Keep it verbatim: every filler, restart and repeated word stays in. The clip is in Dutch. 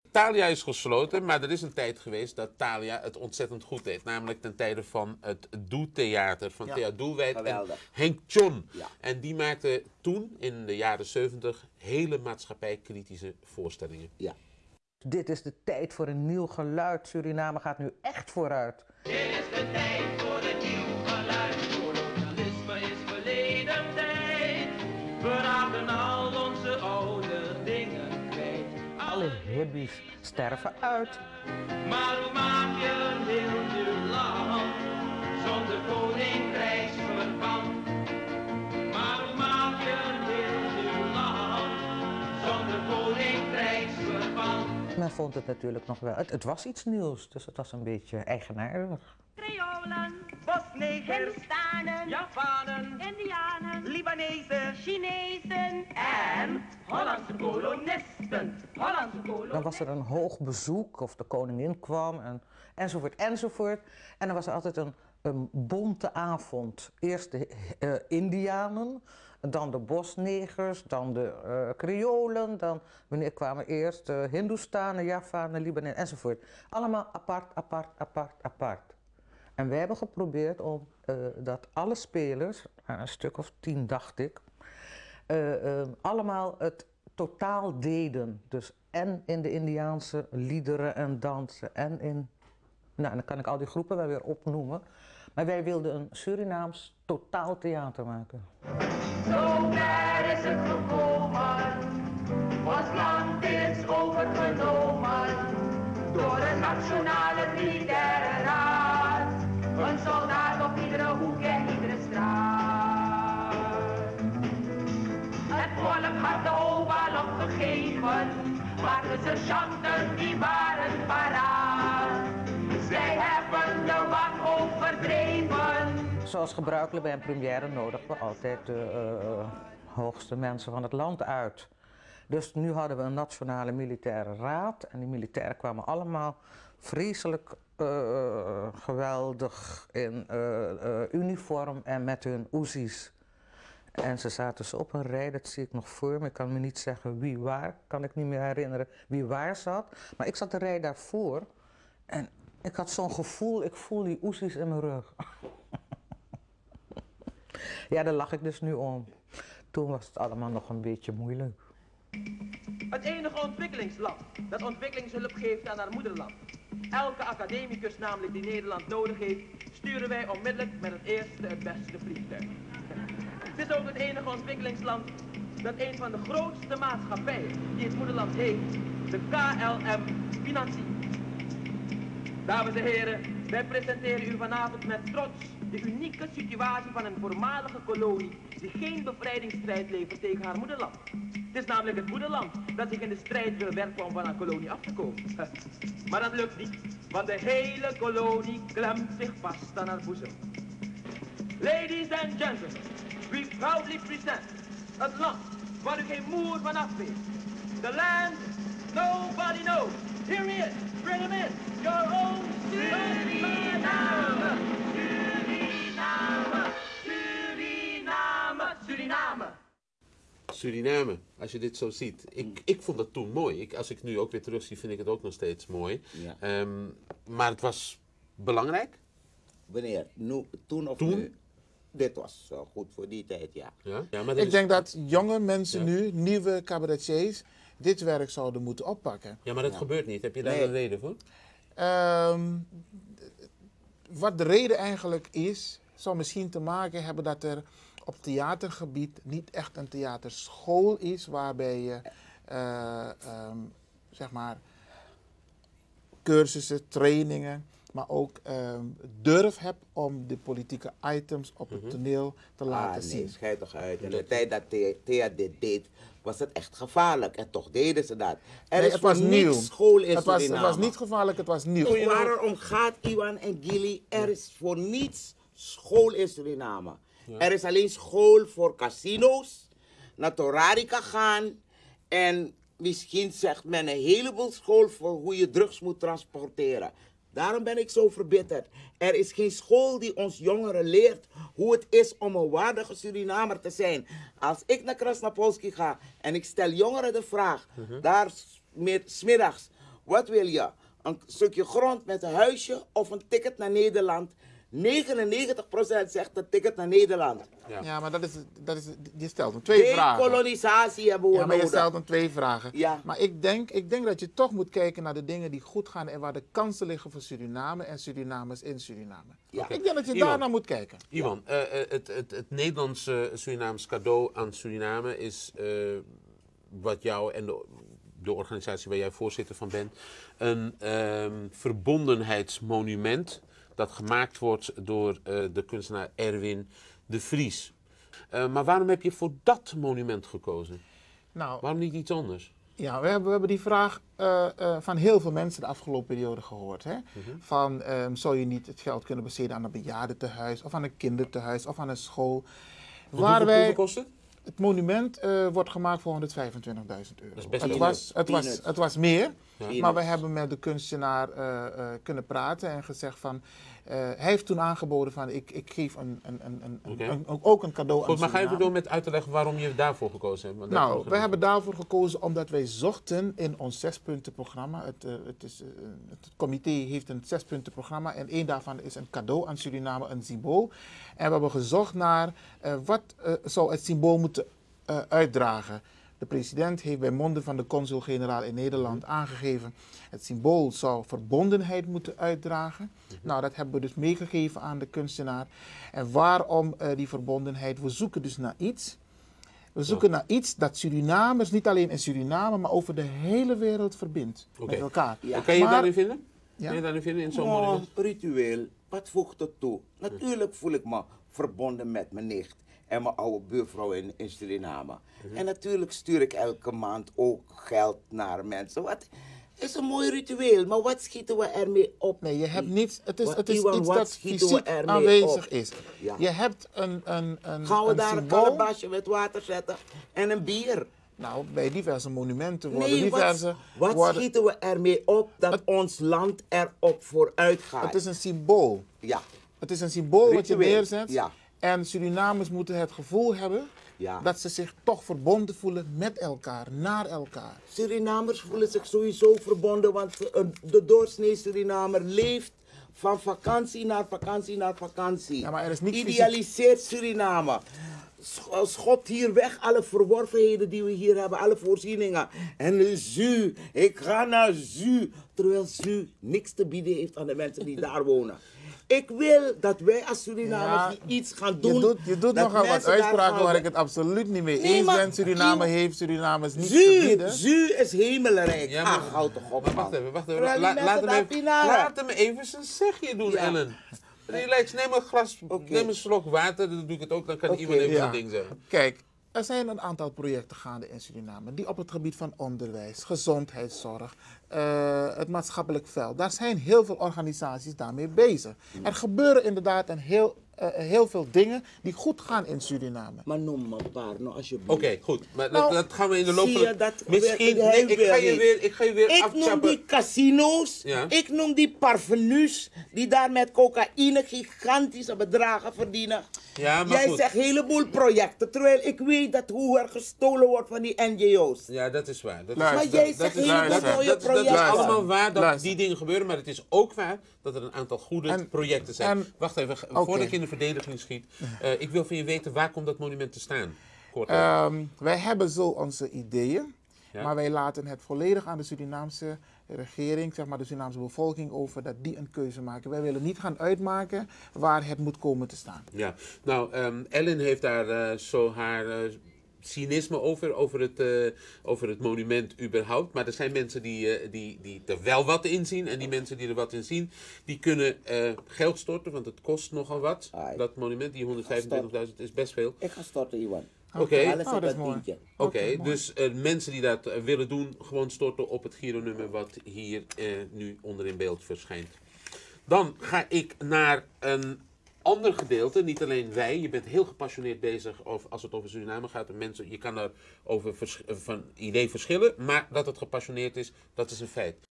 Thalia is gesloten, maar er is een tijd geweest dat Thalia het ontzettend goed deed. Namelijk ten tijde van het Doe-theater van ja. Thea Doelwijd en Henk Tjon. Ja. En die maakte toen, in de jaren zeventig, hele maatschappijkritische voorstellingen. Ja. Dit is de tijd voor een nieuw geluid. Suriname gaat nu echt vooruit. Dit is de tijd voor een nieuw geluid. Kolonialisme is verleden tijd. We raken al onze oude dingen kwijt. Alle hippies sterven uit. Maar hoe maak je een heel nieuw land zonder koninkrijksverband? Maar hoe maak je een heel nieuw land zonder koninkrijksverband? Men vond het natuurlijk nog wel, het, het was iets nieuws, dus het was een beetje eigenaardig. Creolen, Bosnegers, Hindustanen, Javanen, Indianen, Libanezen, Chinezen en Hollandse kolonisten. Hollandse kolonisten. Dan was er een hoog bezoek, of de koningin kwam, en, enzovoort, enzovoort. En dan was er altijd een, een bonte avond. Eerst de uh, Indianen, dan de Bosnegers, dan de uh, Creolen, dan wanneer kwamen eerst de Hindustanen, Javanen, Libanezen, enzovoort. Allemaal apart, apart, apart, apart. En wij hebben geprobeerd om uh, dat alle spelers, een stuk of tien dacht ik, uh, uh, allemaal het totaal deden. Dus en in de Indiaanse liederen en dansen en in, nou dan kan ik al die groepen wel weer opnoemen. Maar wij wilden een Surinaams totaal theater maken. Zo ver is het gekomen, ons land is overgenomen door een nationale militaire raad. Een soldaat op iedere hoek en iedere straat. Het volk had de oval opgegeven, maar de sergeanten die waren paraat. Zij hebben de wanhoop verdreven. Zoals gebruikelijk bij een première nodigen we altijd de uh, hoogste mensen van het land uit. Dus nu hadden we een nationale militaire raad en die militairen kwamen allemaal vreselijk uh, geweldig in uh, uh, uniform en met hun Uzi's. En ze zaten zo op een rij, dat zie ik nog voor me. Ik kan me niet zeggen wie waar, kan ik niet meer herinneren wie waar zat. Maar ik zat de rij daarvoor en ik had zo'n gevoel, ik voel die Uzi's in mijn rug. Ja, daar lach ik dus nu om. Toen was het allemaal nog een beetje moeilijk. Het enige ontwikkelingsland dat ontwikkelingshulp geeft aan haar moederland. Elke academicus namelijk die Nederland nodig heeft, sturen wij onmiddellijk met het eerste het beste vliegtuig. Het is ook het enige ontwikkelingsland dat een van de grootste maatschappijen die het moederland heeft, de K L M, financiert. Dames en heren, wij presenteren u vanavond met trots de unieke situatie van een voormalige kolonie die geen bevrijdingsstrijd levert tegen haar moederland. Het is namelijk het moederland dat zich in de strijd wil werpen om van haar kolonie af te komen. Maar dat lukt niet, want de hele kolonie klemt zich vast aan haar boezem. Ladies and gentlemen, we proudly present het land waar u geen moer van af weet. The land nobody knows. Here he is, bring him in, your own Suriname. Suriname, Suriname, Suriname. Suriname, als je dit zo ziet. Ik, ik vond dat toen mooi. Ik, als ik nu ook weer terug zie, vind ik het ook nog steeds mooi. Ja. Um, maar het was belangrijk? Wanneer? Nu, toen of toen? nu? Dit was uh, goed voor die tijd, ja. ja? ja maar ik is... denk dat jonge mensen ja. nu, nieuwe cabaretiers, dit werk zouden moeten oppakken. Ja, maar dat ja. gebeurt niet. Heb je daar nee. een reden voor? Um, wat de reden eigenlijk is, zou misschien te maken hebben dat er op theatergebied niet echt een theaterschool is waarbij je uh, um, zeg maar cursussen, trainingen, maar ook um, durf hebt om de politieke items op het toneel te laten ah, nee, zien. Schijt toch uit. In de tijd dat Thea dit deed, was het echt gevaarlijk. En toch deden ze dat. Er nee, is het voor was niets nieuw. school in het was, Suriname. het was niet gevaarlijk, het was nieuw. Waarom gaat Iwan en Gilly? Er is voor niets school in Suriname. Ja. Er is alleen school voor casino's, naar Torarica gaan en misschien zegt men een heleboel school voor hoe je drugs moet transporteren. Daarom ben ik zo verbitterd. Er is geen school die ons jongeren leert hoe het is om een waardige Surinamer te zijn. Als ik naar Krasnapolski ga en ik stel jongeren de vraag, uh-huh. daar 's middags, Wat wil je? Een stukje grond met een huisje of een ticket naar Nederland? negenennegentig procent zegt een ticket naar Nederland. Ja, ja maar dat is, dat is, je stelt hem twee vragen. Dekolonisatie hebben we Ja, maar je nodig. stelt hem twee vragen. Ja. Maar ik denk, ik denk dat je toch moet kijken naar de dingen die goed gaan en waar de kansen liggen voor Suriname en Surinamers in Suriname. Ja. Ik denk dat je Iwan. daar naar moet kijken. Iwan, uh, uh, het, het, het Nederlandse Surinaams cadeau aan Suriname is uh, wat jou en de, de organisatie waar jij voorzitter van bent, een um, verbondenheidsmonument dat gemaakt wordt door uh, de kunstenaar Erwin de Vries. Uh, maar waarom heb je voor dat monument gekozen? Nou, Waarom niet iets anders? ja, we hebben, we hebben die vraag uh, uh, van heel veel mensen de afgelopen periode gehoord. Hè? Mm-hmm. Van, um, zou je niet het geld kunnen besteden aan een bejaardentehuis of aan een kindertehuis of aan een school? Waar hoeveel, wij, hoeveel kost het? Het monument uh, wordt gemaakt voor honderdvijfentwintigduizend euro. Dat is best het, veel. was, het, was, het was meer, ja. maar we hebben met de kunstenaar uh, uh, kunnen praten en gezegd van... Uh, hij heeft toen aangeboden van ik, ik geef een, een, een, een, okay. een, een, ook een cadeau Goed, aan maar ga Suriname. even door met uit te leggen waarom je daarvoor gekozen hebt. Want nou, we hebben daarvoor gekozen omdat wij zochten in ons zespuntenprogramma. Het, uh, het, is, uh, het comité heeft een zespuntenprogramma en één daarvan is een cadeau aan Suriname, een symbool. En we hebben gezocht naar uh, wat uh, zou het symbool moeten uh, uitdragen. De president heeft bij monden van de consul-generaal in Nederland aangegeven... het symbool zou verbondenheid moeten uitdragen. Mm-hmm. Nou, dat hebben we dus meegegeven aan de kunstenaar. En waarom uh, die verbondenheid? We zoeken dus naar iets. We zoeken ja. naar iets dat Surinamers, niet alleen in Suriname... maar over de hele wereld verbindt okay. met elkaar. Ja. Kan je maar, daarin vinden? Ja? Kan je daarin vinden in zo'n oh, monument? Ritueel, wat voegt het toe? Natuurlijk voel ik me verbonden met mijn nicht... en mijn oude buurvrouw in, in Suriname. Mm-hmm. En natuurlijk stuur ik elke maand ook geld naar mensen. Wat is een mooi ritueel, maar wat schieten we ermee op? Nee, je hebt niets. Het is, wat, het is Iwan, iets dat fysiek aanwezig op? is. Ja. Je hebt een, een, een Gaan we een daar symbool. een kalabasje met water zetten en een bier? Nou, bij diverse monumenten worden nee, diverse... Wat, wat worden, schieten we ermee op dat het, ons land erop vooruit gaat? Het is een symbool. Ja. Het is een symbool ritueel. Wat je neerzet. Ja. En Surinamers moeten het gevoel hebben ja. dat ze zich toch verbonden voelen met elkaar, naar elkaar. Surinamers voelen zich sowieso verbonden, want de doorsnee Surinamer leeft van vakantie naar vakantie naar vakantie. Ja, maar er is niet idealiseert fysiek... Suriname. Schopt hier weg alle verworvenheden die we hier hebben, alle voorzieningen. En Zu, ik ga naar Zu. Terwijl Zu niks te bieden heeft aan de mensen die daar wonen. Ik wil dat wij als Surinamers ja, iets gaan doen. Je doet, je doet nogal wat uitspraken waar ik het absoluut niet mee nee, eens ben. Suriname die, heeft Surinamers niet te bieden. Zu is hemelrijk. Ja, maar, Ach, houd toch op. Maar wacht even, wacht even. La, la, laat, hem even laat hem even zijn zegje doen, ja. Ellen. Relax, neem een glas, okay. neem een slok water, dan doe ik het ook, dan kan okay, iemand even ja. een ding zeggen. Kijk, er zijn een aantal projecten gaande in Suriname die op het gebied van onderwijs, gezondheidszorg, uh, het maatschappelijk veld, daar zijn heel veel organisaties daarmee bezig. Mm. Er gebeuren inderdaad een heel, uh, heel veel dingen die goed gaan in Suriname. Maar noem maar een paar, nou alsjeblieft. Oké, okay, goed. Maar nou, dat, dat gaan we in de loop van... Dat Misschien, nee, ik ga je weer, ik ga je weer ik afchappen. noem die casino's, ja. ik noem die parvenus, die daar met cocaïne gigantische bedragen verdienen. Ja, maar Jij goed. zegt een heleboel projecten, terwijl ik weet dat hoe er gestolen wordt van die N G O's. Ja, dat is waar. Dat maar is, jij dat, zegt dat heleboel is, mooie dat, projecten. Dat is allemaal waar dat Luister. die dingen gebeuren, maar het is ook waar dat er een aantal goede en, projecten zijn. En, Wacht even, okay. voordat ik in de verdediging schiet. Uh, ik wil van je weten, waar komt dat monument te staan? Um, wij hebben zo onze ideeën, ja? maar wij laten het volledig aan de Surinaamse regering, zeg maar de Surinaamse bevolking over, dat die een keuze maken. Wij willen niet gaan uitmaken waar het moet komen te staan. Ja, nou, um, Ellen heeft daar uh, zo haar uh, cynisme over, over het, uh, over het monument überhaupt. Maar er zijn mensen die, uh, die, die er wel wat in zien. En die mensen die er wat in zien, die kunnen uh, geld storten, want het kost nogal wat. Ai. Dat monument, die honderdvijfentwintigduizend is best veel. Ik ga storten, Iwan. Oké, okay. oh, Oké, okay, dus uh, mensen die dat uh, willen doen, gewoon storten op het Giro-nummer wat hier uh, nu onder in beeld verschijnt. Dan ga ik naar een ander gedeelte, niet alleen wij. Je bent heel gepassioneerd bezig over, als het over Suriname gaat. En mensen, je kan daar over vers, van idee verschillen, maar dat het gepassioneerd is, dat is een feit.